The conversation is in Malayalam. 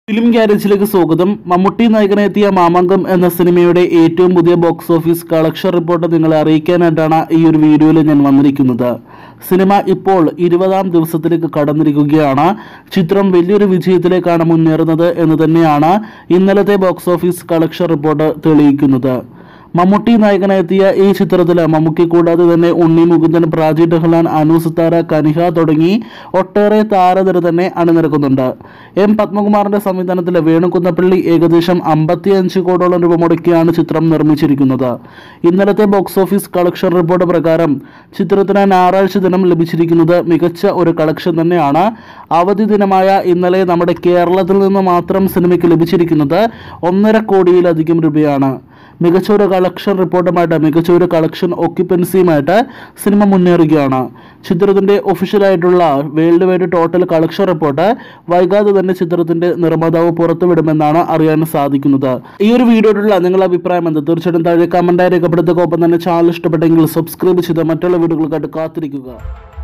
ഫിലിം ഗ്യാരേജിലേക്ക് സ്വാഗതം. മമ്മൂട്ടി നായകനെത്തിയ മാമാങ്കം എന്ന സിനിമയുടെ ഏറ്റവും പുതിയ ബോക്സ് ഓഫീസ് കളക്ഷൻ റിപ്പോർട്ട് നിങ്ങളെ അറിയിക്കാനായിട്ടാണ് ഈ ഒരു വീഡിയോയിൽ ഞാൻ വന്നിരിക്കുന്നത്. സിനിമ ഇപ്പോൾ 20ാം ദിവസത്തിലേക്ക് കടന്നിരിക്കുകയാണ്. ചിത്രം വലിയൊരു വിജയത്തിലേക്കാണ് മുന്നേറുന്നത് എന്ന് തന്നെയാണ് ഇന്നലത്തെ ബോക്സ് ഓഫീസ് കളക്ഷൻ റിപ്പോർട്ട് തെളിയിക്കുന്നത്. മമ്മൂട്ടി നായകനെത്തിയ ഈ ചിത്രത്തിൽ മമ്മൂട്ടി കൂടാതെ തന്നെ ഉണ്ണി മുകുന്ദൻ, പ്രാചി ഡഹ്ലാൻ, അനു സിത്താര, കനിഹ തുടങ്ങി ഒട്ടേറെ താരനിര തന്നെ അണിനിരക്കുന്നുണ്ട്. എം പത്മകുമാറിന്റെ സംവിധാനത്തിൽ വേണുകുന്നപ്പള്ളി ഏകദേശം 55 കോടിയോളം രൂപ മുടക്കിയാണ് ചിത്രം നിർമ്മിച്ചിരിക്കുന്നത്. ഇന്നലത്തെ ബോക്സ് ഓഫീസ് കളക്ഷൻ റിപ്പോർട്ട് പ്രകാരം ചിത്രത്തിന് ഞായറാഴ്ച ദിനം ലഭിച്ചിരിക്കുന്നത് മികച്ച ഒരു കളക്ഷൻ തന്നെയാണ്. അവധി ദിനമായ ഇന്നലെ നമ്മുടെ കേരളത്തിൽ നിന്ന് മാത്രം സിനിമയ്ക്ക് ലഭിച്ചിരിക്കുന്നത് 1.5 കോടിയിലധികം രൂപയാണ്. മികച്ച ഒരു കളക്ഷൻ റിപ്പോർട്ടുമായിട്ട്, മികച്ച ഒരു കളക്ഷൻ ഒക്യുപ്പൻസിയുമായിട്ട് സിനിമ മുന്നേറുകയാണ്. ചിത്രത്തിന്റെ ഒഫീഷ്യലായിട്ടുള്ള world wide total collection report വൈകാതെ തന്നെ ചിത്രത്തിന്റെ നിർമ്മാതാവ് പുറത്തുവിടുമെന്നാണ് അറിയാൻ സാധിക്കുന്നത്. ഈ ഒരു വീഡിയോയിലുള്ള നിങ്ങളുടെ അഭിപ്രായം എന്താ? തീർച്ചയായിട്ടും താഴെ കമന്റായി രേഖപ്പെടുത്തുക. ഒപ്പം തന്നെ ചാനൽ ഇഷ്ടപ്പെട്ടെങ്കിൽ സബ്സ്ക്രൈബ് ചെയ്ത് മറ്റുള്ള വീഡിയോകൾക്കായിട്ട് കാത്തിരിക്കുക.